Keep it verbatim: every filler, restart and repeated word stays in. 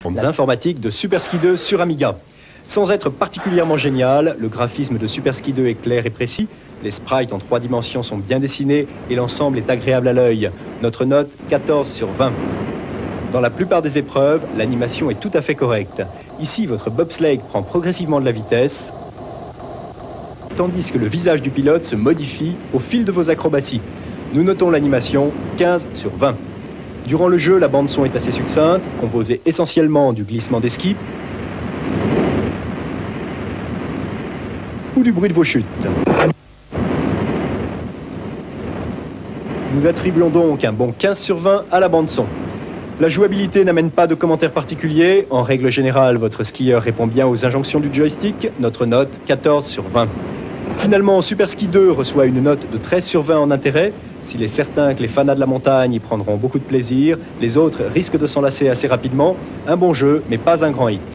Bandes informatiques de Super Ski deux sur Amiga. Sans être particulièrement génial, le graphisme de Super Ski deux est clair et précis, les sprites en trois dimensions sont bien dessinés et l'ensemble est agréable à l'œil. Notre note, quatorze sur vingt. Dans la plupart des épreuves, l'animation est tout à fait correcte. Ici, votre bobsleigh prend progressivement de la vitesse, tandis que le visage du pilote se modifie au fil de vos acrobaties. Nous notons l'animation, quinze sur vingt. Durant le jeu, la bande-son est assez succincte, composée essentiellement du glissement des skis ou du bruit de vos chutes. Nous attribuons donc un bon quinze sur vingt à la bande-son. La jouabilité n'amène pas de commentaires particuliers. En règle générale, votre skieur répond bien aux injonctions du joystick. Notre note, quatorze sur vingt. Finalement, Super Ski deux reçoit une note de treize sur vingt en intérêt. S'il est certain que les fanas de la montagne y prendront beaucoup de plaisir, les autres risquent de s'en lasser assez rapidement. Un bon jeu, mais pas un grand hit.